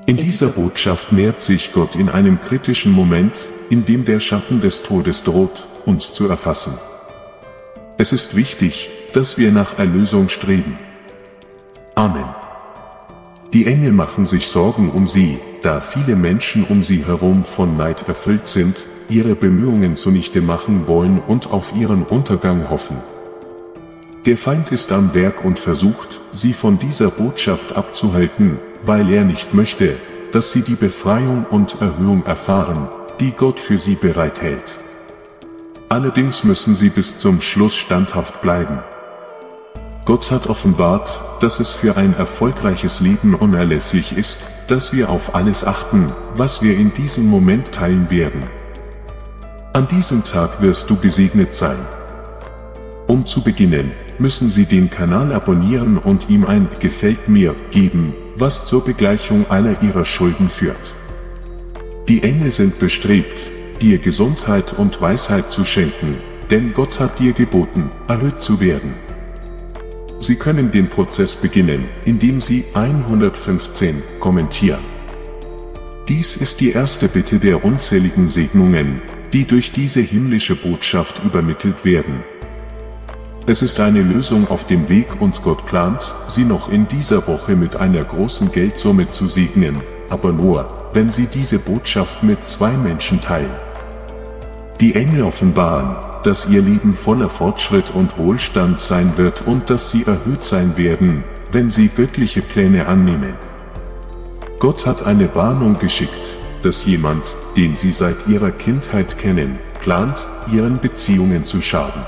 In dieser Botschaft nähert sich Gott in einem kritischen Moment, in dem der Schatten des Todes droht, uns zu erfassen. Es ist wichtig, dass wir nach Erlösung streben. Amen. Die Engel machen sich Sorgen um sie, da viele Menschen um sie herum von Neid erfüllt sind, ihre Bemühungen zunichte machen wollen und auf ihren Untergang hoffen. Der Feind ist am Werk und versucht, sie von dieser Botschaft abzuhalten, weil er nicht möchte, dass sie die Befreiung und Erhöhung erfahren, die Gott für sie bereithält. Allerdings müssen sie bis zum Schluss standhaft bleiben. Gott hat offenbart, dass es für ein erfolgreiches Leben unerlässlich ist, dass wir auf alles achten, was wir in diesem Moment teilen werden. An diesem Tag wirst du gesegnet sein. Um zu beginnen, müssen Sie den Kanal abonnieren und ihm ein Gefällt mir geben, was zur Begleichung aller Ihrer Schulden führt. Die Engel sind bestrebt, dir Gesundheit und Weisheit zu schenken, denn Gott hat dir geboten, erhöht zu werden. Sie können den Prozess beginnen, indem Sie 115 kommentieren. Dies ist die erste Bitte der unzähligen Segnungen, die durch diese himmlische Botschaft übermittelt werden. Es ist eine Lösung auf dem Weg und Gott plant, Sie noch in dieser Woche mit einer großen Geldsumme zu segnen, aber nur, wenn Sie diese Botschaft mit 2 Menschen teilen. Die Engel offenbaren, dass Ihr Leben voller Fortschritt und Wohlstand sein wird und dass Sie erhöht sein werden, wenn Sie göttliche Pläne annehmen. Gott hat eine Warnung geschickt, dass jemand, den Sie seit Ihrer Kindheit kennen, plant, Ihren Beziehungen zu schaden.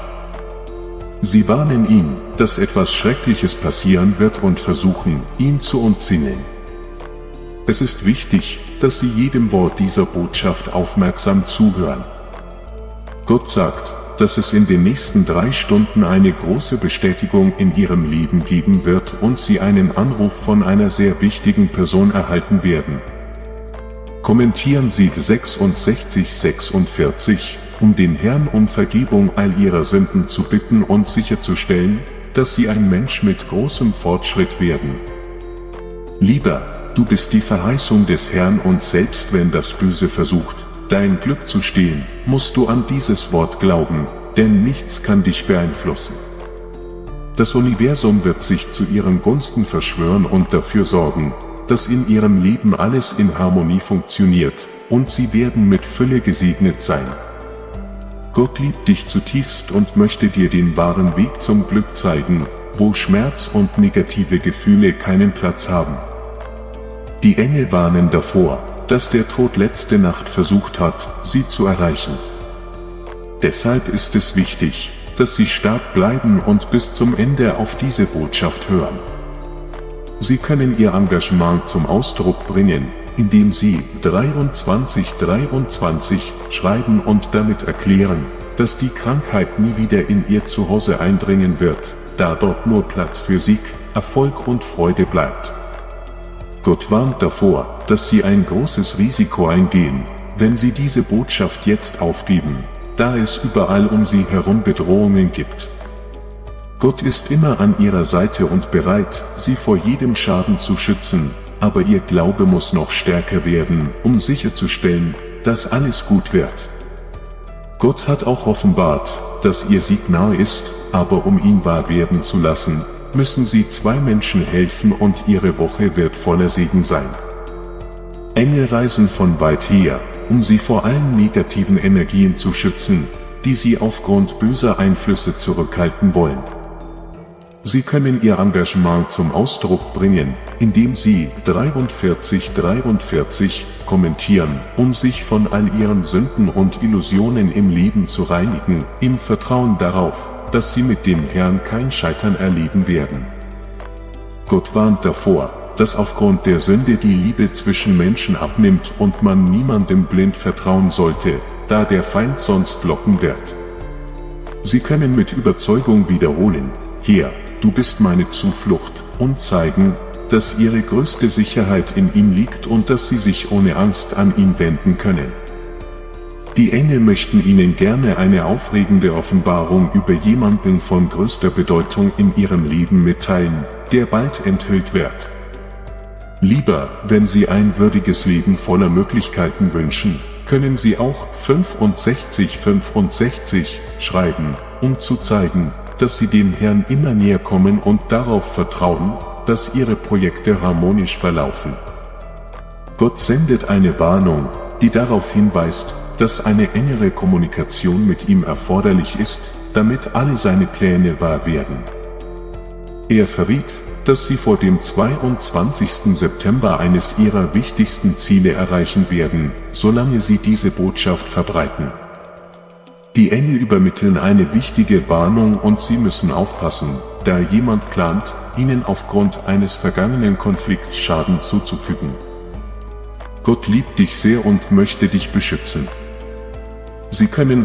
Sie warnen ihn, dass etwas Schreckliches passieren wird und versuchen, ihn zu umzingeln. Es ist wichtig, dass Sie jedem Wort dieser Botschaft aufmerksam zuhören. Gott sagt, dass es in den nächsten 3 Stunden eine große Bestätigung in Ihrem Leben geben wird und Sie einen Anruf von einer sehr wichtigen Person erhalten werden. Kommentieren Sie 6646, um den Herrn um Vergebung all ihrer Sünden zu bitten und sicherzustellen, dass sie ein Mensch mit großem Fortschritt werden. Lieber, du bist die Verheißung des Herrn und selbst wenn das Böse versucht, dein Glück zu stehlen, musst du an dieses Wort glauben, denn nichts kann dich beeinflussen. Das Universum wird sich zu ihren Gunsten verschwören und dafür sorgen, dass in ihrem Leben alles in Harmonie funktioniert, und sie werden mit Fülle gesegnet sein. Gott liebt dich zutiefst und möchte dir den wahren Weg zum Glück zeigen, wo Schmerz und negative Gefühle keinen Platz haben. Die Engel warnen davor, dass der Tod letzte Nacht versucht hat, sie zu erreichen. Deshalb ist es wichtig, dass Sie stark bleiben und bis zum Ende auf diese Botschaft hören. Sie können Ihr Engagement zum Ausdruck bringen, indem Sie 2323 schreiben und damit erklären, dass die Krankheit nie wieder in Ihr Zuhause eindringen wird, da dort nur Platz für Sieg, Erfolg und Freude bleibt. Gott warnt davor, dass Sie ein großes Risiko eingehen, wenn Sie diese Botschaft jetzt aufgeben, da es überall um Sie herum Bedrohungen gibt. Gott ist immer an Ihrer Seite und bereit, Sie vor jedem Schaden zu schützen, aber Ihr Glaube muss noch stärker werden, um sicherzustellen, dass alles gut wird. Gott hat auch offenbart, dass Ihr Sieg nahe ist, aber um ihn wahr werden zu lassen, müssen Sie 2 Menschen helfen und Ihre Woche wird voller Segen sein. Engel reisen von weit her, um Sie vor allen negativen Energien zu schützen, die Sie aufgrund böser Einflüsse zurückhalten wollen. Sie können Ihr Engagement zum Ausdruck bringen, indem Sie 4343 kommentieren, um sich von all Ihren Sünden und Illusionen im Leben zu reinigen, im Vertrauen darauf, dass Sie mit dem Herrn kein Scheitern erleben werden. Gott warnt davor, dass aufgrund der Sünde die Liebe zwischen Menschen abnimmt und man niemandem blind vertrauen sollte, da der Feind sonst locken wird. Sie können mit Überzeugung wiederholen, Herr, du bist meine Zuflucht, und zeigen, dass Ihre größte Sicherheit in ihm liegt und dass Sie sich ohne Angst an ihn wenden können. Die Engel möchten Ihnen gerne eine aufregende Offenbarung über jemanden von größter Bedeutung in Ihrem Leben mitteilen, der bald enthüllt wird. Lieber, wenn Sie ein würdiges Leben voller Möglichkeiten wünschen, können Sie auch 6565 schreiben, um zu zeigen, dass Sie dem Herrn immer näher kommen und darauf vertrauen, dass Ihre Projekte harmonisch verlaufen. Gott sendet eine Warnung, die darauf hinweist, dass eine engere Kommunikation mit ihm erforderlich ist, damit alle seine Pläne wahr werden. Er verriet, dass Sie vor dem 22. September eines Ihrer wichtigsten Ziele erreichen werden, solange Sie diese Botschaft verbreiten. Die Engel übermitteln eine wichtige Warnung und Sie müssen aufpassen, da jemand plant, Ihnen aufgrund eines vergangenen Konflikts Schaden zuzufügen. Gott liebt dich sehr und möchte dich beschützen. Sie können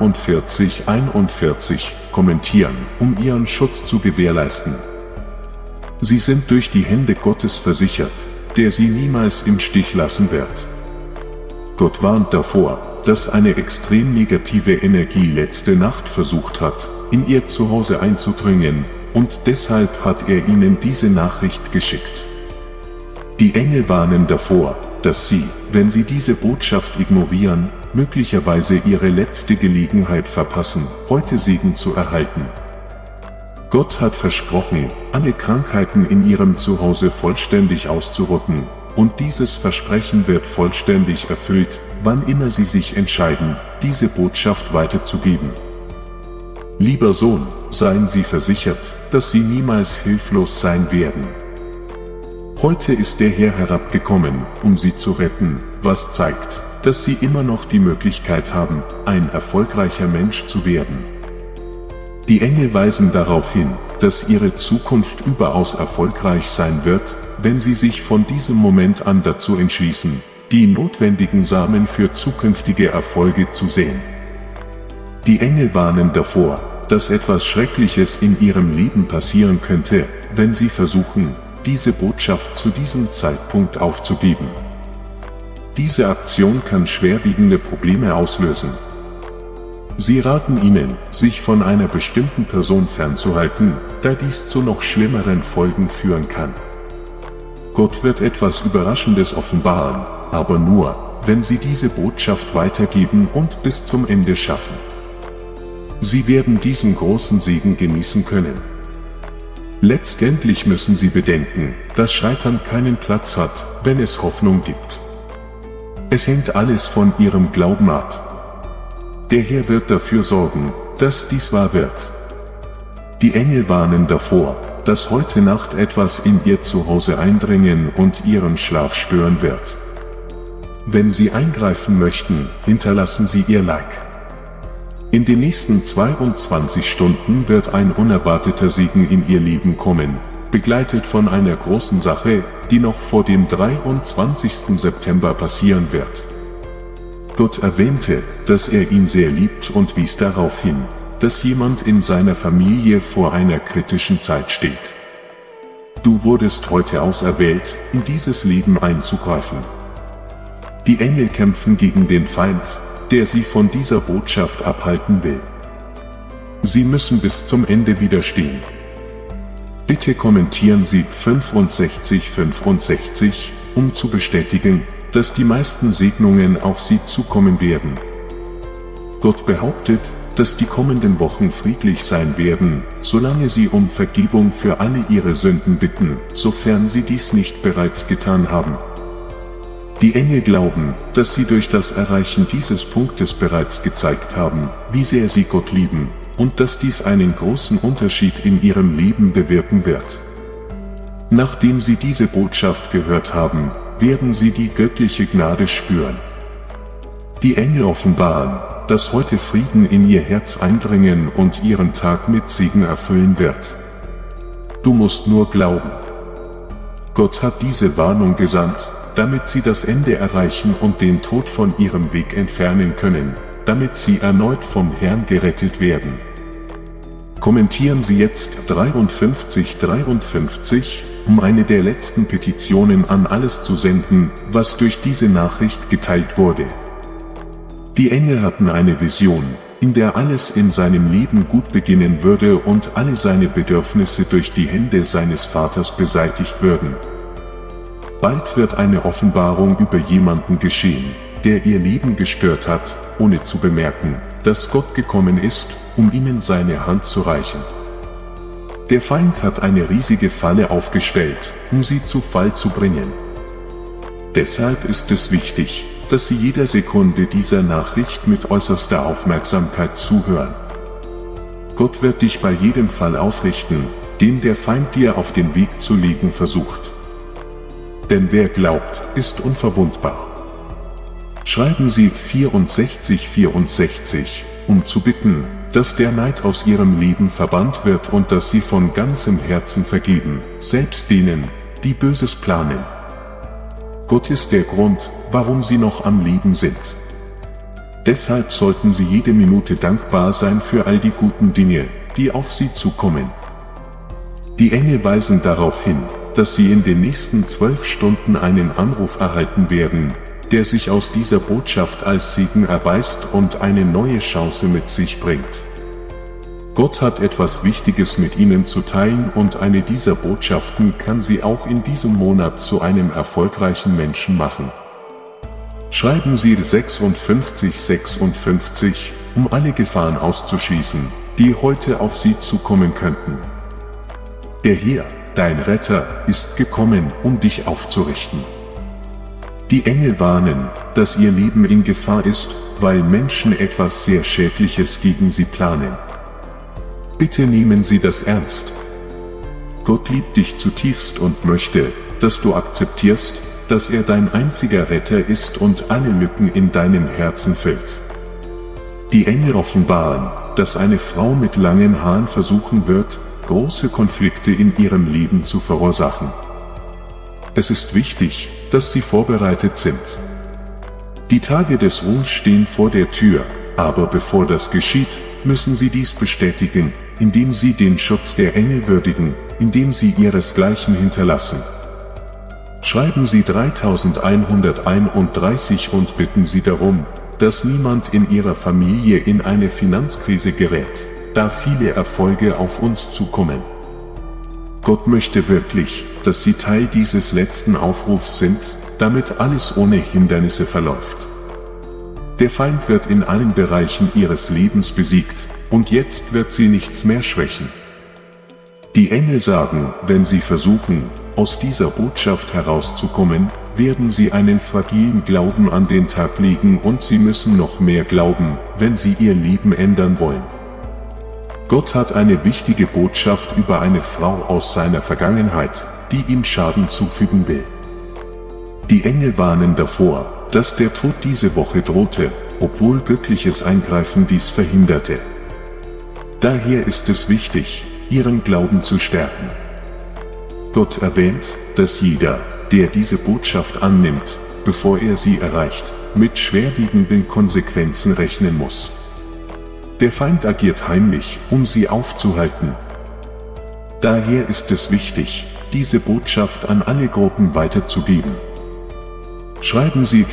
41 kommentieren, um Ihren Schutz zu gewährleisten. Sie sind durch die Hände Gottes versichert, der Sie niemals im Stich lassen wird. Gott warnt davor, dass eine extrem negative Energie letzte Nacht versucht hat, in Ihr Zuhause einzudringen, und deshalb hat er Ihnen diese Nachricht geschickt. Die Engel warnen davor, dass Sie, wenn Sie diese Botschaft ignorieren, möglicherweise Ihre letzte Gelegenheit verpassen, heute Segen zu erhalten. Gott hat versprochen, alle Krankheiten in Ihrem Zuhause vollständig auszurotten, und dieses Versprechen wird vollständig erfüllt, wann immer Sie sich entscheiden, diese Botschaft weiterzugeben. Lieber Sohn, seien Sie versichert, dass Sie niemals hilflos sein werden. Heute ist der Herr herabgekommen, um Sie zu retten, was zeigt, dass Sie immer noch die Möglichkeit haben, ein erfolgreicher Mensch zu werden. Die Engel weisen darauf hin, dass Ihre Zukunft überaus erfolgreich sein wird, wenn Sie sich von diesem Moment an dazu entschließen, die notwendigen Samen für zukünftige Erfolge zu säen. Die Engel warnen davor, dass etwas Schreckliches in Ihrem Leben passieren könnte, wenn Sie versuchen, diese Botschaft zu diesem Zeitpunkt aufzugeben. Diese Aktion kann schwerwiegende Probleme auslösen. Sie raten Ihnen, sich von einer bestimmten Person fernzuhalten, da dies zu noch schlimmeren Folgen führen kann. Gott wird etwas Überraschendes offenbaren, aber nur, wenn Sie diese Botschaft weitergeben und bis zum Ende schaffen. Sie werden diesen großen Segen genießen können. Letztendlich müssen Sie bedenken, dass Scheitern keinen Platz hat, wenn es Hoffnung gibt. Es hängt alles von Ihrem Glauben ab. Der Herr wird dafür sorgen, dass dies wahr wird. Die Engel warnen davor, dass heute Nacht etwas in Ihr Zuhause eindringen und Ihren Schlaf stören wird. Wenn Sie eingreifen möchten, hinterlassen Sie Ihr Like. In den nächsten 22 Stunden wird ein unerwarteter Segen in Ihr Leben kommen, begleitet von einer großen Sache, die noch vor dem 23. September passieren wird. Gott erwähnte, dass er ihn sehr liebt und wies darauf hin, dass jemand in seiner Familie vor einer kritischen Zeit steht. Du wurdest heute auserwählt, in dieses Leben einzugreifen. Die Engel kämpfen gegen den Feind, der sie von dieser Botschaft abhalten will. Sie müssen bis zum Ende widerstehen. Bitte kommentieren Sie 65, um zu bestätigen, dass die meisten Segnungen auf Sie zukommen werden. Gott behauptet, dass die kommenden Wochen friedlich sein werden, solange Sie um Vergebung für alle Ihre Sünden bitten, sofern Sie dies nicht bereits getan haben. Die Engel glauben, dass Sie durch das Erreichen dieses Punktes bereits gezeigt haben, wie sehr Sie Gott lieben, und dass dies einen großen Unterschied in Ihrem Leben bewirken wird. Nachdem Sie diese Botschaft gehört haben, werden Sie die göttliche Gnade spüren. Die Engel offenbaren, dass heute Frieden in Ihr Herz eindringen und Ihren Tag mit Segen erfüllen wird. Du musst nur glauben. Gott hat diese Warnung gesandt, damit Sie das Ende erreichen und den Tod von Ihrem Weg entfernen können, damit Sie erneut vom Herrn gerettet werden. Kommentieren Sie jetzt 53, um eine der letzten Petitionen an alles zu senden, was durch diese Nachricht geteilt wurde. Die Engel hatten eine Vision, in der alles in seinem Leben gut beginnen würde und alle seine Bedürfnisse durch die Hände seines Vaters beseitigt würden. bald wird eine Offenbarung über jemanden geschehen, der ihr Leben gestört hat, ohne zu bemerken, dass Gott gekommen ist, um ihnen seine Hand zu reichen. Der Feind hat eine riesige Falle aufgestellt, um sie zu Fall zu bringen. Deshalb ist es wichtig, dass Sie jeder Sekunde dieser Nachricht mit äußerster Aufmerksamkeit zuhören. Gott wird dich bei jedem Fall aufrichten, den der Feind dir auf den Weg zu legen versucht. Denn wer glaubt, ist unverwundbar. Schreiben Sie 64,64, um zu bitten, dass der Neid aus Ihrem Leben verbannt wird und dass Sie von ganzem Herzen vergeben, selbst denen, die Böses planen. Gott ist der Grund, warum Sie noch am Leben sind. Deshalb sollten Sie jede Minute dankbar sein für all die guten Dinge, die auf Sie zukommen. Die Engel weisen darauf hin, dass Sie in den nächsten 12 Stunden einen Anruf erhalten werden, der sich aus dieser Botschaft als Segen erweist und eine neue Chance mit sich bringt. Gott hat etwas Wichtiges mit Ihnen zu teilen und eine dieser Botschaften kann Sie auch in diesem Monat zu einem erfolgreichen Menschen machen. Schreiben Sie 56,56, um alle Gefahren auszuschließen, die heute auf Sie zukommen könnten. Der Herr, dein Retter, ist gekommen, um dich aufzurichten. Die Engel warnen, dass ihr Leben in Gefahr ist, weil Menschen etwas sehr Schädliches gegen sie planen. Bitte nehmen Sie das ernst. Gott liebt dich zutiefst und möchte, dass du akzeptierst, dass er dein einziger Retter ist und alle Lücken in deinem Herzen füllt. Die Engel offenbaren, dass eine Frau mit langen Haaren versuchen wird, große Konflikte in ihrem Leben zu verursachen. Es ist wichtig, dass Sie vorbereitet sind. Die Tage des Ruhms stehen vor der Tür, aber bevor das geschieht, müssen Sie dies bestätigen, indem Sie den Schutz der Engel würdigen, indem Sie ihresgleichen hinterlassen. Schreiben Sie 3131 und bitten Sie darum, dass niemand in Ihrer Familie in eine Finanzkrise gerät, da viele Erfolge auf uns zukommen. Gott möchte wirklich, dass Sie Teil dieses letzten Aufrufs sind, damit alles ohne Hindernisse verläuft. Der Feind wird in allen Bereichen Ihres Lebens besiegt, und jetzt wird Sie nichts mehr schwächen. Die Engel sagen, wenn Sie versuchen, aus dieser Botschaft herauszukommen, werden Sie einen fragilen Glauben an den Tag legen und Sie müssen noch mehr glauben, wenn Sie Ihr Leben ändern wollen. Gott hat eine wichtige Botschaft über eine Frau aus seiner Vergangenheit, die ihm Schaden zufügen will. Die Engel warnen davor, dass der Tod diese Woche drohte, obwohl göttliches Eingreifen dies verhinderte. Daher ist es wichtig, ihren Glauben zu stärken. Gott erwähnt, dass jeder, der diese Botschaft annimmt, bevor er sie erreicht, mit schwerwiegenden Konsequenzen rechnen muss. Der Feind agiert heimlich, um sie aufzuhalten. Daher ist es wichtig, diese Botschaft an alle Gruppen weiterzugeben. Schreiben Sie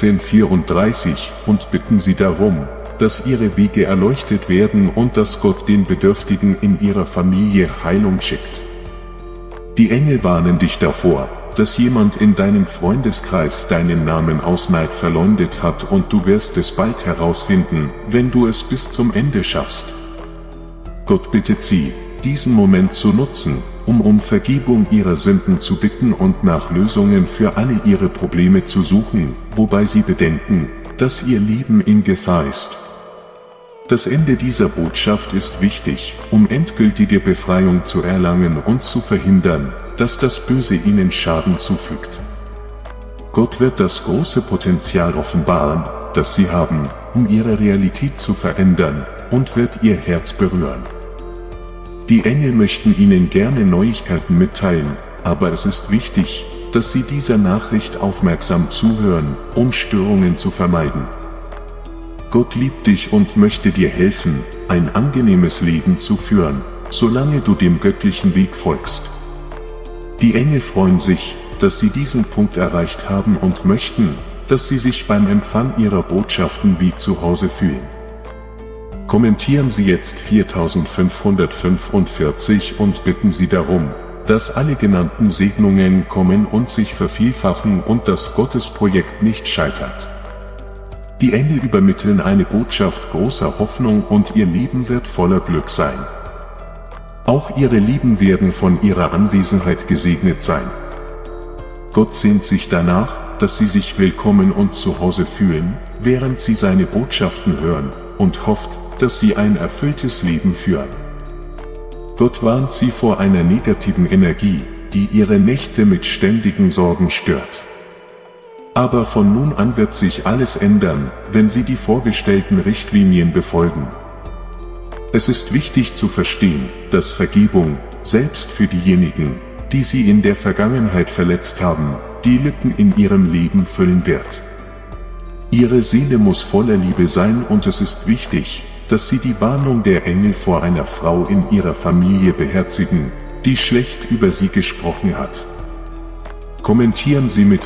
1434 und bitten Sie darum, dass Ihre Wege erleuchtet werden und dass Gott den Bedürftigen in Ihrer Familie Heilung schickt. Die Engel warnen dich davor, dass jemand in deinem Freundeskreis deinen Namen aus Neid verleumdet hat und du wirst es bald herausfinden, wenn du es bis zum Ende schaffst. Gott bittet sie, diesen Moment zu nutzen, um Vergebung ihrer Sünden zu bitten und nach Lösungen für alle ihre Probleme zu suchen, wobei sie bedenken, dass ihr Leben in Gefahr ist. Das Ende dieser Botschaft ist wichtig, um endgültige Befreiung zu erlangen und zu verhindern, dass das Böse ihnen Schaden zufügt. Gott wird das große Potenzial offenbaren, das sie haben, um ihre Realität zu verändern, und wird ihr Herz berühren. Die Engel möchten ihnen gerne Neuigkeiten mitteilen, aber es ist wichtig, dass sie dieser Nachricht aufmerksam zuhören, um Störungen zu vermeiden. Gott liebt dich und möchte dir helfen, ein angenehmes Leben zu führen, solange du dem göttlichen Weg folgst. Die Engel freuen sich, dass sie diesen Punkt erreicht haben und möchten, dass sie sich beim Empfang ihrer Botschaften wie zu Hause fühlen. Kommentieren Sie jetzt 4545 und bitten Sie darum, dass alle genannten Segnungen kommen und sich vervielfachen und dass Gottes Projekt nicht scheitert. Die Engel übermitteln eine Botschaft großer Hoffnung und ihr Leben wird voller Glück sein. Auch ihre Lieben werden von ihrer Anwesenheit gesegnet sein. Gott sehnt sich danach, dass sie sich willkommen und zu Hause fühlen, während sie seine Botschaften hören, und hofft, dass sie ein erfülltes Leben führen. Gott warnt sie vor einer negativen Energie, die ihre Nächte mit ständigen Sorgen stört. Aber von nun an wird sich alles ändern, wenn sie die vorgestellten Richtlinien befolgen. Es ist wichtig zu verstehen, dass Vergebung, selbst für diejenigen, die sie in der Vergangenheit verletzt haben, die Lücken in ihrem Leben füllen wird. Ihre Seele muss voller Liebe sein und es ist wichtig, dass sie die Warnung der Engel vor einer Frau in ihrer Familie beherzigen, die schlecht über sie gesprochen hat. Kommentieren Sie mit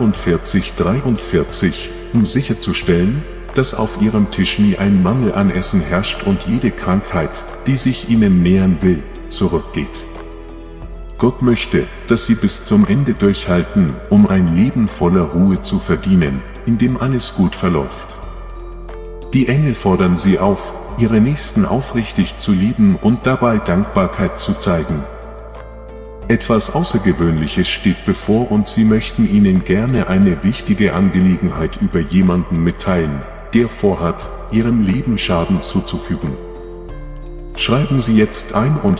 4343, um sicherzustellen, dass auf Ihrem Tisch nie ein Mangel an Essen herrscht und jede Krankheit, die sich Ihnen nähern will, zurückgeht. Gott möchte, dass Sie bis zum Ende durchhalten, um ein Leben voller Ruhe zu verdienen, in dem alles gut verläuft. Die Engel fordern Sie auf, Ihre Nächsten aufrichtig zu lieben und dabei Dankbarkeit zu zeigen. Etwas Außergewöhnliches steht bevor und Sie möchten Ihnen gerne eine wichtige Angelegenheit über jemanden mitteilen, der vorhat, Ihrem Leben Schaden zuzufügen. Schreiben Sie jetzt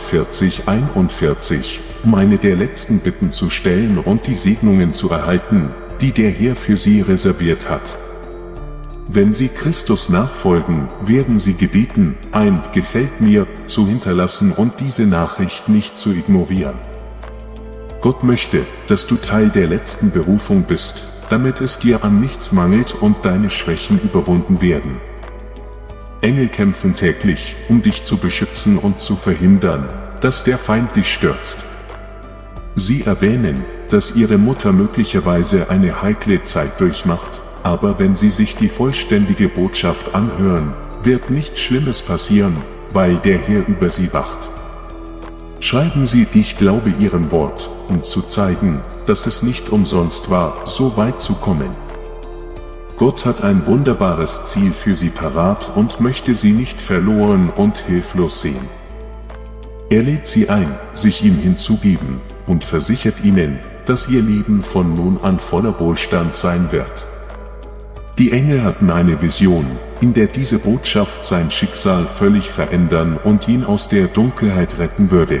4141, um eine der letzten Bitten zu stellen und die Segnungen zu erhalten, die der Herr für Sie reserviert hat. Wenn Sie Christus nachfolgen, werden Sie gebeten, ein "Gefällt mir" zu hinterlassen und diese Nachricht nicht zu ignorieren. Gott möchte, dass du Teil der letzten Berufung bist, damit es dir an nichts mangelt und deine Schwächen überwunden werden. Engel kämpfen täglich, um dich zu beschützen und zu verhindern, dass der Feind dich stürzt. Sie erwähnen, dass ihre Mutter möglicherweise eine heikle Zeit durchmacht, aber wenn sie sich die vollständige Botschaft anhören, wird nichts Schlimmes passieren, weil der Herr über sie wacht. Schreiben Sie, ich glaube Ihrem Wort, um zu zeigen, dass es nicht umsonst war, so weit zu kommen. Gott hat ein wunderbares Ziel für Sie parat und möchte Sie nicht verloren und hilflos sehen. Er lädt Sie ein, sich ihm hinzugeben, und versichert Ihnen, dass Ihr Leben von nun an voller Wohlstand sein wird. Die Engel hatten eine Vision, in der diese Botschaft sein Schicksal völlig verändern und ihn aus der Dunkelheit retten würde.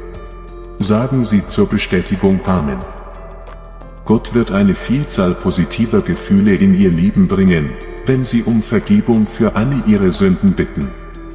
Sagen Sie zur Bestätigung Amen. Gott wird eine Vielzahl positiver Gefühle in Ihr Leben bringen, wenn Sie um Vergebung für alle Ihre Sünden bitten.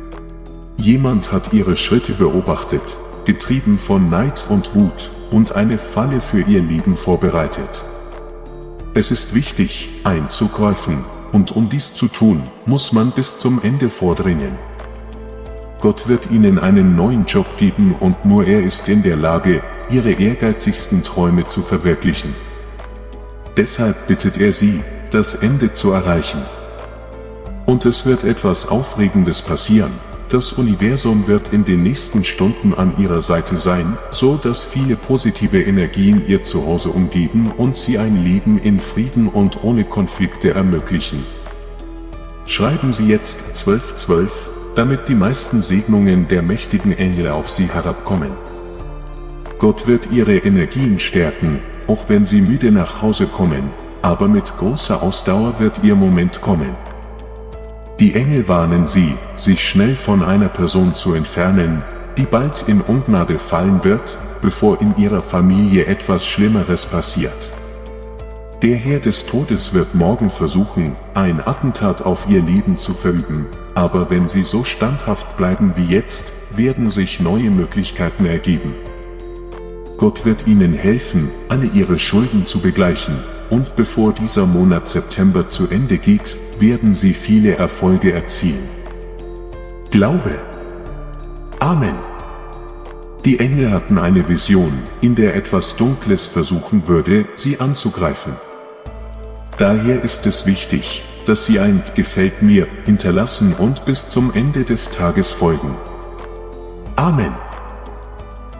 Jemand hat Ihre Schritte beobachtet, getrieben von Neid und Wut, und eine Falle für Ihr Leben vorbereitet. Es ist wichtig, einzugreifen, und um dies zu tun, muss man bis zum Ende vordringen. Gott wird Ihnen einen neuen Job geben und nur er ist in der Lage, Ihre ehrgeizigsten Träume zu verwirklichen. Deshalb bittet er Sie, das Ende zu erreichen. Und es wird etwas Aufregendes passieren. Das Universum wird in den nächsten Stunden an Ihrer Seite sein, so dass viele positive Energien Ihr Zuhause umgeben und Sie ein Leben in Frieden und ohne Konflikte ermöglichen. Schreiben Sie jetzt 1212, damit die meisten Segnungen der mächtigen Engel auf Sie herabkommen. Gott wird Ihre Energien stärken, auch wenn Sie müde nach Hause kommen, aber mit großer Ausdauer wird Ihr Moment kommen. Die Engel warnen Sie, sich schnell von einer Person zu entfernen, die bald in Ungnade fallen wird, bevor in Ihrer Familie etwas Schlimmeres passiert. Der Herr des Todes wird morgen versuchen, ein Attentat auf Ihr Leben zu verüben, aber wenn Sie so standhaft bleiben wie jetzt, werden sich neue Möglichkeiten ergeben. Gott wird Ihnen helfen, alle Ihre Schulden zu begleichen, und bevor dieser Monat September zu Ende geht, werden Sie viele Erfolge erzielen. Glaube. Amen. Die Engel hatten eine Vision, in der etwas Dunkles versuchen würde, sie anzugreifen. Daher ist es wichtig, dass Sie ein "Gefällt mir" hinterlassen und bis zum Ende des Tages folgen. Amen.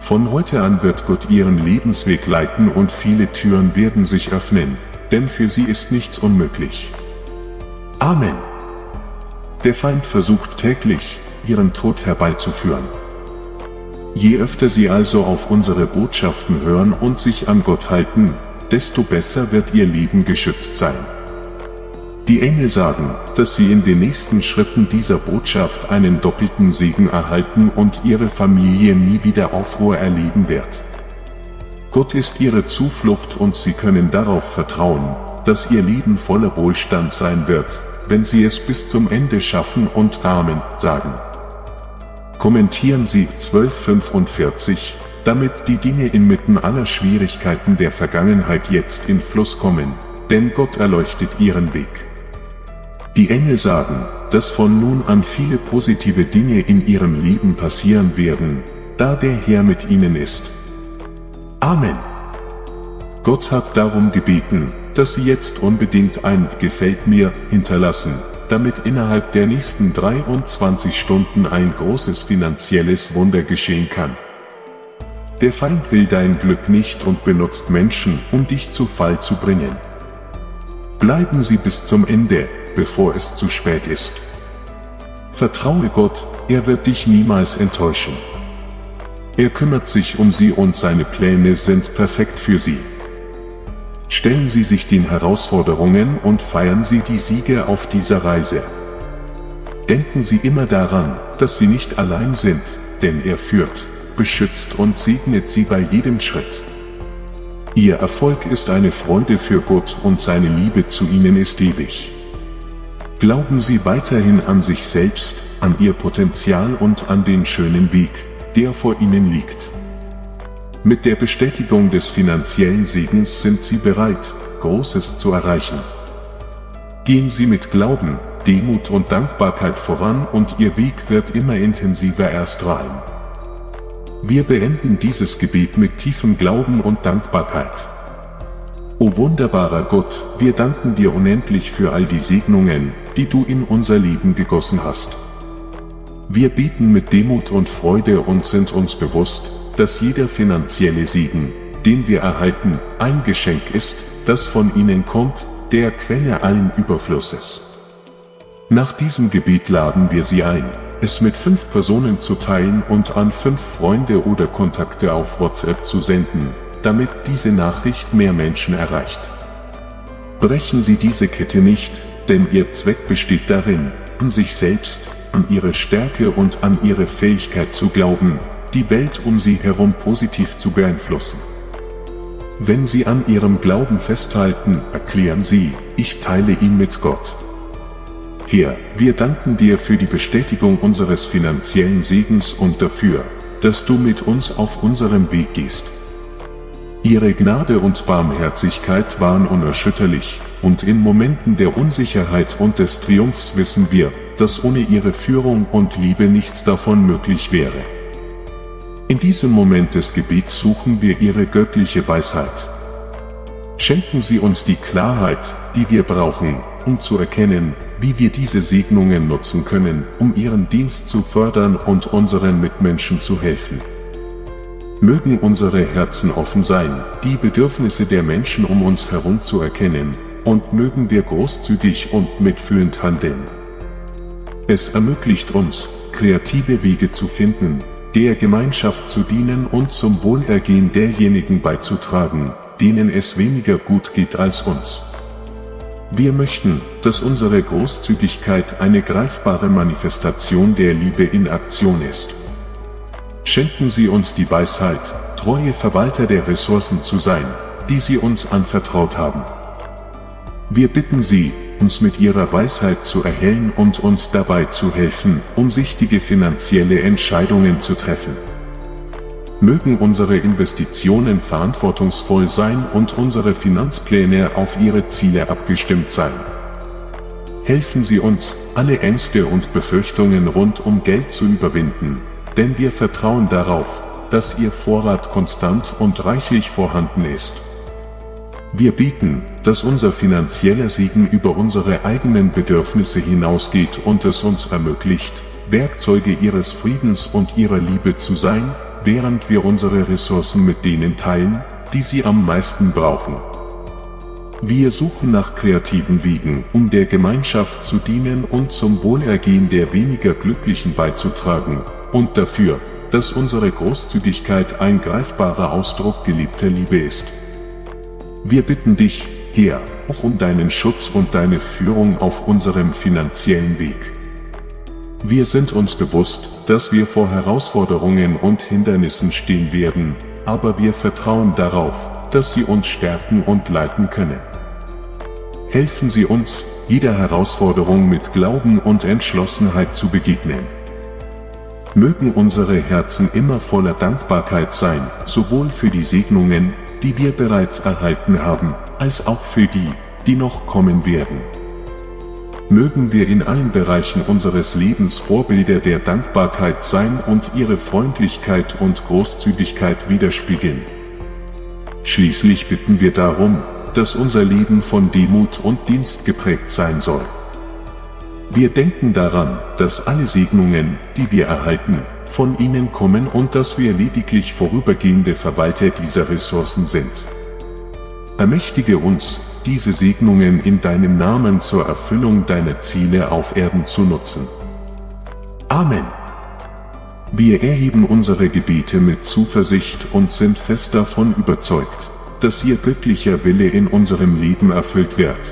Von heute an wird Gott ihren Lebensweg leiten und viele Türen werden sich öffnen, denn für sie ist nichts unmöglich. Amen. Der Feind versucht täglich, ihren Tod herbeizuführen. Je öfter sie also auf unsere Botschaften hören und sich an Gott halten, desto besser wird ihr Leben geschützt sein. Die Engel sagen, dass sie in den nächsten Schritten dieser Botschaft einen doppelten Segen erhalten und ihre Familie nie wieder Aufruhr erleben wird. Gott ist ihre Zuflucht und sie können darauf vertrauen, dass ihr Leben voller Wohlstand sein wird, wenn sie es bis zum Ende schaffen und Amen sagen. Kommentieren Sie 1245, damit die Dinge inmitten aller Schwierigkeiten der Vergangenheit jetzt in Fluss kommen, denn Gott erleuchtet ihren Weg. Die Engel sagen, dass von nun an viele positive Dinge in ihrem Leben passieren werden, da der Herr mit ihnen ist. Amen. Gott hat darum gebeten, dass Sie jetzt unbedingt ein Gefällt mir hinterlassen, damit innerhalb der nächsten 23 Stunden ein großes finanzielles Wunder geschehen kann. Der Feind will dein Glück nicht und benutzt Menschen, um dich zu Fall zu bringen. Bleiben Sie bis zum Ende, bevor es zu spät ist. Vertraue Gott, er wird dich niemals enttäuschen. Er kümmert sich um Sie und seine Pläne sind perfekt für Sie. Stellen Sie sich den Herausforderungen und feiern Sie die Siege auf dieser Reise. Denken Sie immer daran, dass Sie nicht allein sind, denn er führt, beschützt und segnet Sie bei jedem Schritt. Ihr Erfolg ist eine Freude für Gott und seine Liebe zu Ihnen ist ewig. Glauben Sie weiterhin an sich selbst, an Ihr Potenzial und an den schönen Weg, der vor Ihnen liegt. Mit der Bestätigung des finanziellen Segens sind Sie bereit, Großes zu erreichen. Gehen Sie mit Glauben, Demut und Dankbarkeit voran und Ihr Weg wird immer intensiver erst rein. Wir beenden dieses Gebet mit tiefem Glauben und Dankbarkeit. O wunderbarer Gott, wir danken dir unendlich für all die Segnungen, die du in unser Leben gegossen hast. Wir beten mit Demut und Freude und sind uns bewusst, dass jeder finanzielle Segen, den wir erhalten, ein Geschenk ist, das von ihnen kommt, der Quelle allen Überflusses. Nach diesem Gebet laden wir Sie ein, es mit 5 Personen zu teilen und an 5 Freunde oder Kontakte auf WhatsApp zu senden, damit diese Nachricht mehr Menschen erreicht. Brechen Sie diese Kette nicht, denn Ihr Zweck besteht darin, an sich selbst, an Ihre Stärke und an Ihre Fähigkeit zu glauben, die Welt um Sie herum positiv zu beeinflussen. Wenn Sie an Ihrem Glauben festhalten, erklären Sie, ich teile ihn mit Gott. Herr, wir danken dir für die Bestätigung unseres finanziellen Segens und dafür, dass du mit uns auf unserem Weg gehst. Ihre Gnade und Barmherzigkeit waren unerschütterlich, und in Momenten der Unsicherheit und des Triumphs wissen wir, dass ohne ihre Führung und Liebe nichts davon möglich wäre. In diesem Moment des Gebets suchen wir Ihre göttliche Weisheit. Schenken Sie uns die Klarheit, die wir brauchen, um zu erkennen, wie wir diese Segnungen nutzen können, um Ihren Dienst zu fördern und unseren Mitmenschen zu helfen. Mögen unsere Herzen offen sein, die Bedürfnisse der Menschen um uns herum zu erkennen, und mögen wir großzügig und mitfühlend handeln. Es ermöglicht uns, kreative Wege zu finden, der Gemeinschaft zu dienen und zum Wohlergehen derjenigen beizutragen, denen es weniger gut geht als uns. Wir möchten, dass unsere Großzügigkeit eine greifbare Manifestation der Liebe in Aktion ist. Schenken Sie uns die Weisheit, treue Verwalter der Ressourcen zu sein, die Sie uns anvertraut haben. Wir bitten Sie, uns mit Ihrer Weisheit zu erhellen und uns dabei zu helfen, umsichtige finanzielle Entscheidungen zu treffen. Mögen unsere Investitionen verantwortungsvoll sein und unsere Finanzpläne auf Ihre Ziele abgestimmt sein. Helfen Sie uns, alle Ängste und Befürchtungen rund um Geld zu überwinden, denn wir vertrauen darauf, dass Ihr Vorrat konstant und reichlich vorhanden ist. Wir beten, dass unser finanzieller Segen über unsere eigenen Bedürfnisse hinausgeht und es uns ermöglicht, Werkzeuge Ihres Friedens und Ihrer Liebe zu sein, während wir unsere Ressourcen mit denen teilen, die sie am meisten brauchen. Wir suchen nach kreativen Wegen, um der Gemeinschaft zu dienen und zum Wohlergehen der weniger Glücklichen beizutragen, und dafür, dass unsere Großzügigkeit ein greifbarer Ausdruck geliebter Liebe ist. Wir bitten dich, Herr, auch um deinen Schutz und deine Führung auf unserem finanziellen Weg. Wir sind uns bewusst, dass wir vor Herausforderungen und Hindernissen stehen werden, aber wir vertrauen darauf, dass sie uns stärken und leiten können. Helfen Sie uns, jeder Herausforderung mit Glauben und Entschlossenheit zu begegnen. Mögen unsere Herzen immer voller Dankbarkeit sein, sowohl für die Segnungen, die wir bereits erhalten haben, als auch für die, die noch kommen werden. Mögen wir in allen Bereichen unseres Lebens Vorbilder der Dankbarkeit sein und ihre Freundlichkeit und Großzügigkeit widerspiegeln. Schließlich bitten wir darum, dass unser Leben von Demut und Dienst geprägt sein soll. Wir denken daran, dass alle Segnungen, die wir erhalten, von ihnen kommen und dass wir lediglich vorübergehende Verwalter dieser Ressourcen sind. Ermächtige uns, diese Segnungen in deinem Namen zur Erfüllung deiner Ziele auf Erden zu nutzen. Amen. Wir erheben unsere Gebete mit Zuversicht und sind fest davon überzeugt, dass ihr göttlicher Wille in unserem Leben erfüllt wird.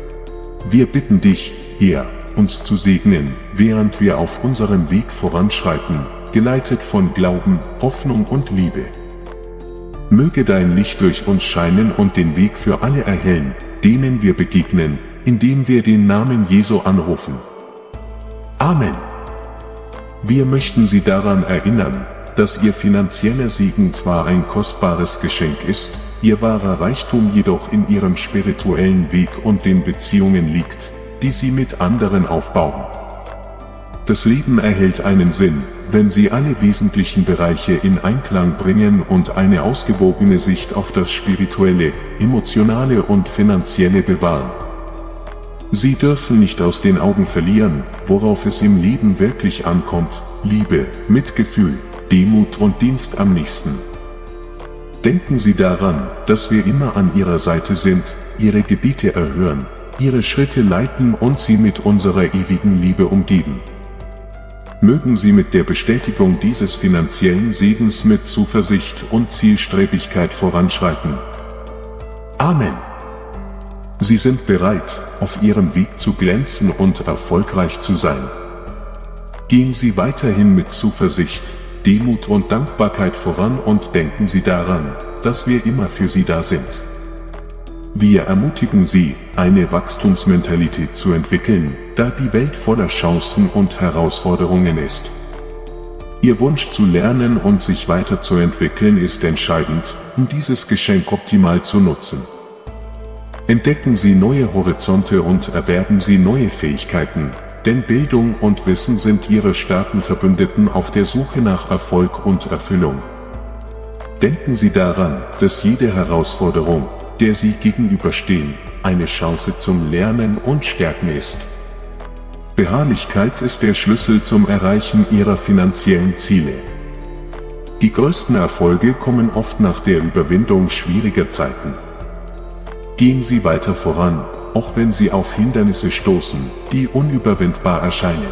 Wir bitten dich, Herr, uns zu segnen, während wir auf unserem Weg voranschreiten, geleitet von Glauben, Hoffnung und Liebe. Möge dein Licht durch uns scheinen und den Weg für alle erhellen, denen wir begegnen, indem wir den Namen Jesu anrufen. Amen. Wir möchten Sie daran erinnern, dass Ihr finanzieller Segen zwar ein kostbares Geschenk ist, Ihr wahrer Reichtum jedoch in Ihrem spirituellen Weg und den Beziehungen liegt, die Sie mit anderen aufbauen. Das Leben erhält einen Sinn, wenn Sie alle wesentlichen Bereiche in Einklang bringen und eine ausgewogene Sicht auf das Spirituelle, Emotionale und Finanzielle bewahren. Sie dürfen nicht aus den Augen verlieren, worauf es im Leben wirklich ankommt: Liebe, Mitgefühl, Demut und Dienst am Nächsten. Denken Sie daran, dass wir immer an Ihrer Seite sind, Ihre Gebete erhören, Ihre Schritte leiten und Sie mit unserer ewigen Liebe umgeben. Mögen Sie mit der Bestätigung dieses finanziellen Segens mit Zuversicht und Zielstrebigkeit voranschreiten. Amen. Sie sind bereit, auf Ihrem Weg zu glänzen und erfolgreich zu sein. Gehen Sie weiterhin mit Zuversicht, Demut und Dankbarkeit voran und denken Sie daran, dass wir immer für Sie da sind. Wir ermutigen Sie, eine Wachstumsmentalität zu entwickeln, da die Welt voller Chancen und Herausforderungen ist. Ihr Wunsch zu lernen und sich weiterzuentwickeln ist entscheidend, um dieses Geschenk optimal zu nutzen. Entdecken Sie neue Horizonte und erwerben Sie neue Fähigkeiten, denn Bildung und Wissen sind Ihre starken Verbündeten auf der Suche nach Erfolg und Erfüllung. Denken Sie daran, dass jede Herausforderung, der Sie gegenüberstehen, eine Chance zum Lernen und Stärken ist. Beharrlichkeit ist der Schlüssel zum Erreichen Ihrer finanziellen Ziele. Die größten Erfolge kommen oft nach der Überwindung schwieriger Zeiten. Gehen Sie weiter voran, auch wenn Sie auf Hindernisse stoßen, die unüberwindbar erscheinen.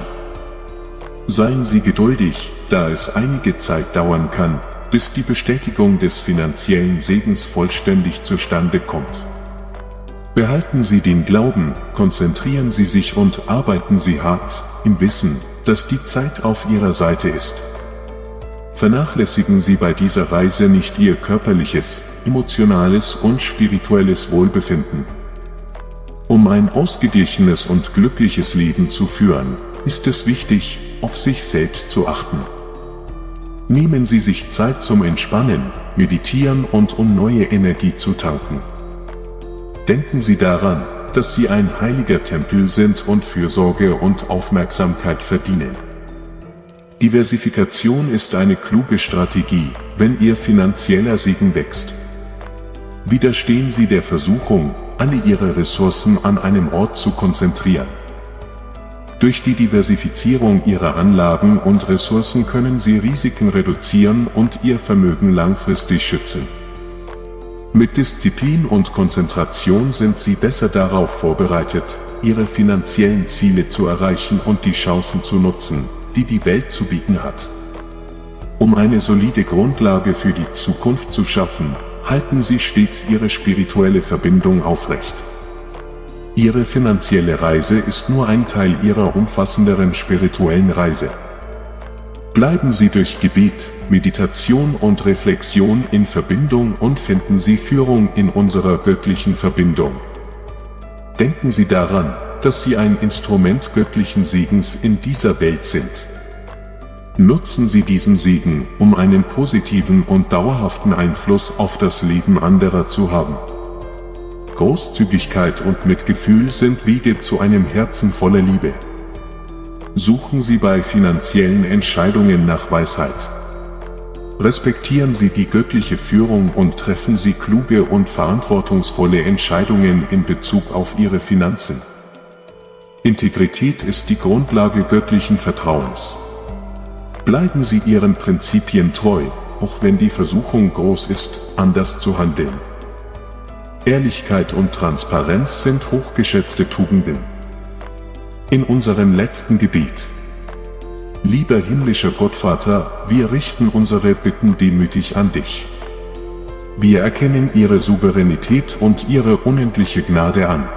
Seien Sie geduldig, da es einige Zeit dauern kann, bis die Bestätigung des finanziellen Segens vollständig zustande kommt. Behalten Sie den Glauben, konzentrieren Sie sich und arbeiten Sie hart, im Wissen, dass die Zeit auf Ihrer Seite ist. Vernachlässigen Sie bei dieser Reise nicht Ihr körperliches, emotionales und spirituelles Wohlbefinden. Um ein ausgeglichenes und glückliches Leben zu führen, ist es wichtig, auf sich selbst zu achten. Nehmen Sie sich Zeit zum Entspannen, Meditieren und um neue Energie zu tanken. Denken Sie daran, dass Sie ein heiliger Tempel sind und Fürsorge und Aufmerksamkeit verdienen. Diversifikation ist eine kluge Strategie, wenn Ihr finanzieller Segen wächst. Widerstehen Sie der Versuchung, alle Ihre Ressourcen an einem Ort zu konzentrieren. Durch die Diversifizierung ihrer Anlagen und Ressourcen können sie Risiken reduzieren und ihr Vermögen langfristig schützen. Mit Disziplin und Konzentration sind sie besser darauf vorbereitet, ihre finanziellen Ziele zu erreichen und die Chancen zu nutzen, die die Welt zu bieten hat. Um eine solide Grundlage für die Zukunft zu schaffen, halten sie stets ihre spirituelle Verbindung aufrecht. Ihre finanzielle Reise ist nur ein Teil ihrer umfassenderen spirituellen Reise. Bleiben Sie durch Gebet, Meditation und Reflexion in Verbindung und finden Sie Führung in unserer göttlichen Verbindung. Denken Sie daran, dass Sie ein Instrument göttlichen Segens in dieser Welt sind. Nutzen Sie diesen Segen, um einen positiven und dauerhaften Einfluss auf das Leben anderer zu haben. Großzügigkeit und Mitgefühl sind Wege zu einem Herzen voller Liebe. Suchen Sie bei finanziellen Entscheidungen nach Weisheit. Respektieren Sie die göttliche Führung und treffen Sie kluge und verantwortungsvolle Entscheidungen in Bezug auf Ihre Finanzen. Integrität ist die Grundlage göttlichen Vertrauens. Bleiben Sie Ihren Prinzipien treu, auch wenn die Versuchung groß ist, anders zu handeln. Ehrlichkeit und Transparenz sind hochgeschätzte Tugenden. In unserem letzten Gebet. Lieber himmlischer Gottvater, wir richten unsere Bitten demütig an dich. Wir erkennen Ihre Souveränität und Ihre unendliche Gnade an.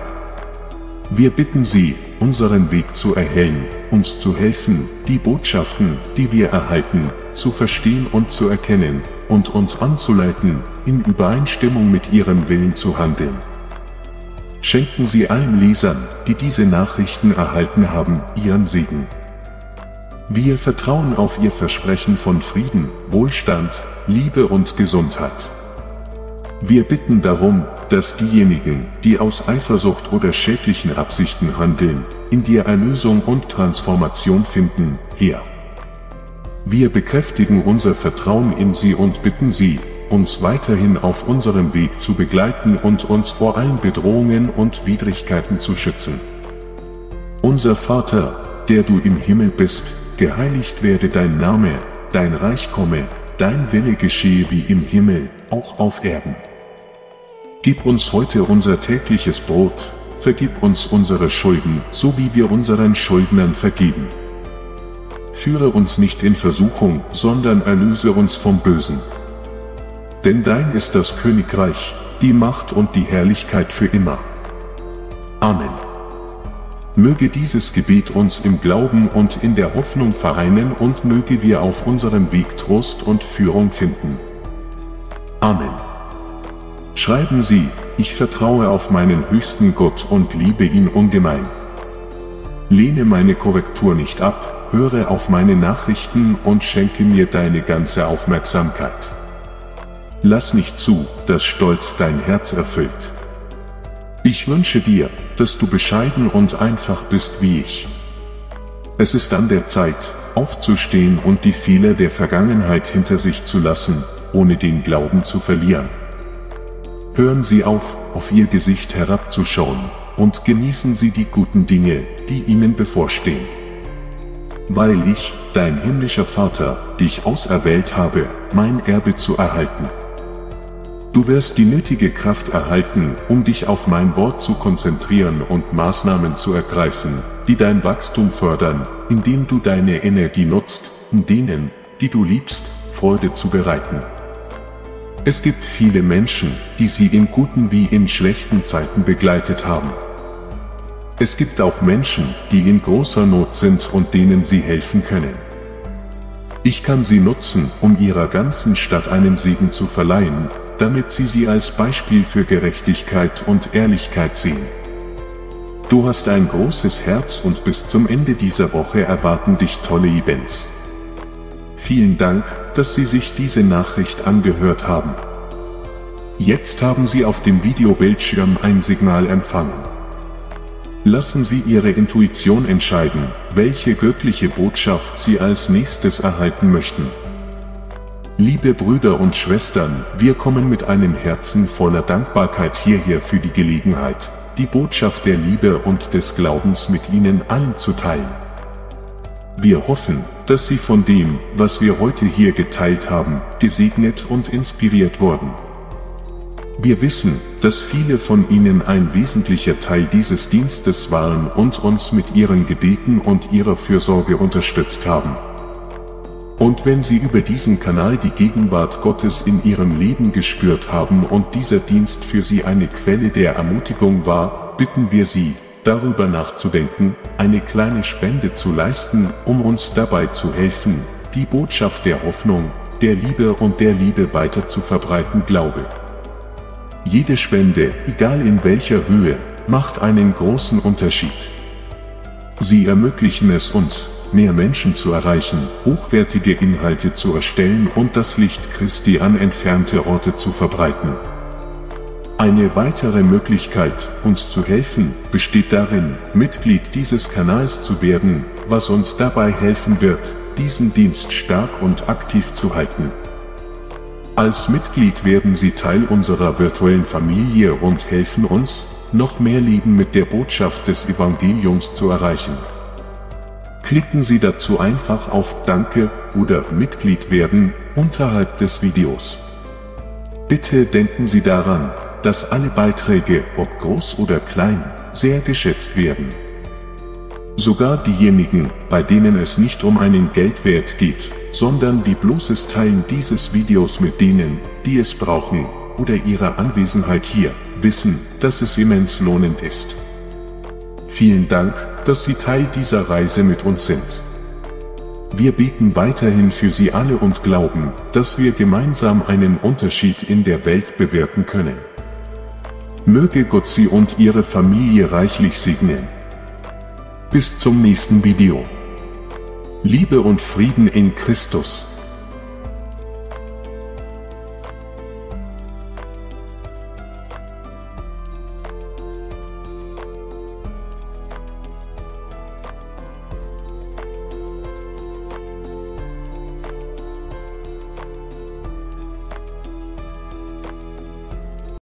Wir bitten Sie, unseren Weg zu erhellen, uns zu helfen, die Botschaften, die wir erhalten, zu verstehen und zu erkennen, und uns anzuleiten, in Übereinstimmung mit Ihrem Willen zu handeln. Schenken Sie allen Lesern, die diese Nachrichten erhalten haben, Ihren Segen. Wir vertrauen auf Ihr Versprechen von Frieden, Wohlstand, Liebe und Gesundheit. Wir bitten darum, dass diejenigen, die aus Eifersucht oder schädlichen Absichten handeln, in dir Erlösung und Transformation finden, Herr. Wir bekräftigen unser Vertrauen in Sie und bitten Sie, uns weiterhin auf unserem Weg zu begleiten und uns vor allen Bedrohungen und Widrigkeiten zu schützen. Unser Vater, der du im Himmel bist, geheiligt werde dein Name, dein Reich komme, dein Wille geschehe wie im Himmel, auch auf Erden. Gib uns heute unser tägliches Brot, vergib uns unsere Schulden, so wie wir unseren Schuldnern vergeben. Führe uns nicht in Versuchung, sondern erlöse uns vom Bösen. Denn dein ist das Königreich, die Macht und die Herrlichkeit für immer. Amen. Möge dieses Gebet uns im Glauben und in der Hoffnung vereinen und möge wir auf unserem Weg Trost und Führung finden. Amen. Schreiben Sie, ich vertraue auf meinen höchsten Gott und liebe ihn ungemein. Lehne meine Korrektur nicht ab, höre auf meine Nachrichten und schenke mir deine ganze Aufmerksamkeit. Lass nicht zu, dass Stolz dein Herz erfüllt. Ich wünsche dir, dass du bescheiden und einfach bist wie ich. Es ist an der Zeit, aufzustehen und die Fehler der Vergangenheit hinter sich zu lassen, ohne den Glauben zu verlieren. Hören Sie auf Ihr Gesicht herabzuschauen, und genießen Sie die guten Dinge, die Ihnen bevorstehen. Weil ich, dein himmlischer Vater, dich auserwählt habe, mein Erbe zu erhalten. Du wirst die nötige Kraft erhalten, um dich auf mein Wort zu konzentrieren und Maßnahmen zu ergreifen, die dein Wachstum fördern, indem du deine Energie nutzt, um denen, die du liebst, Freude zu bereiten. Es gibt viele Menschen, die sie in guten wie in schlechten Zeiten begleitet haben. Es gibt auch Menschen, die in großer Not sind und denen sie helfen können. Ich kann sie nutzen, um ihrer ganzen Stadt einen Segen zu verleihen, damit sie als Beispiel für Gerechtigkeit und Ehrlichkeit sehen. Du hast ein großes Herz und bis zum Ende dieser Woche erwarten dich tolle Events. Vielen Dank, dass Sie sich diese Nachricht angehört haben. Jetzt haben Sie auf dem Videobildschirm ein Signal empfangen. Lassen Sie Ihre Intuition entscheiden, welche göttliche Botschaft Sie als nächstes erhalten möchten. Liebe Brüder und Schwestern, wir kommen mit einem Herzen voller Dankbarkeit hierher für die Gelegenheit, die Botschaft der Liebe und des Glaubens mit Ihnen allen zu teilen. Wir hoffen, dass Sie von dem, was wir heute hier geteilt haben, gesegnet und inspiriert wurden. Wir wissen, dass viele von Ihnen ein wesentlicher Teil dieses Dienstes waren und uns mit Ihren Gebeten und Ihrer Fürsorge unterstützt haben. Und wenn Sie über diesen Kanal die Gegenwart Gottes in Ihrem Leben gespürt haben und dieser Dienst für Sie eine Quelle der Ermutigung war, bitten wir Sie, darüber nachzudenken, eine kleine Spende zu leisten, um uns dabei zu helfen, die Botschaft der Hoffnung, der Liebe und der Liebe weiter zu verbreiten. Glaube. Jede Spende, egal in welcher Höhe, macht einen großen Unterschied. Sie ermöglichen es uns, mehr Menschen zu erreichen, hochwertige Inhalte zu erstellen und das Licht Christi an entfernte Orte zu verbreiten. Eine weitere Möglichkeit, uns zu helfen, besteht darin, Mitglied dieses Kanals zu werden, was uns dabei helfen wird, diesen Dienst stark und aktiv zu halten. Als Mitglied werden Sie Teil unserer virtuellen Familie und helfen uns, noch mehr Leben mit der Botschaft des Evangeliums zu erreichen. Klicken Sie dazu einfach auf Danke oder Mitglied werden unterhalb des Videos. Bitte denken Sie daran, dass alle Beiträge, ob groß oder klein, sehr geschätzt werden. Sogar diejenigen, bei denen es nicht um einen Geldwert geht, sondern die bloßes Teilen dieses Videos mit denen, die es brauchen, oder ihre Anwesenheit hier, wissen, dass es immens lohnend ist. Vielen Dank, dass Sie Teil dieser Reise mit uns sind. Wir beten weiterhin für Sie alle und glauben, dass wir gemeinsam einen Unterschied in der Welt bewirken können. Möge Gott Sie und Ihre Familie reichlich segnen. Bis zum nächsten Video. Liebe und Frieden in Christus.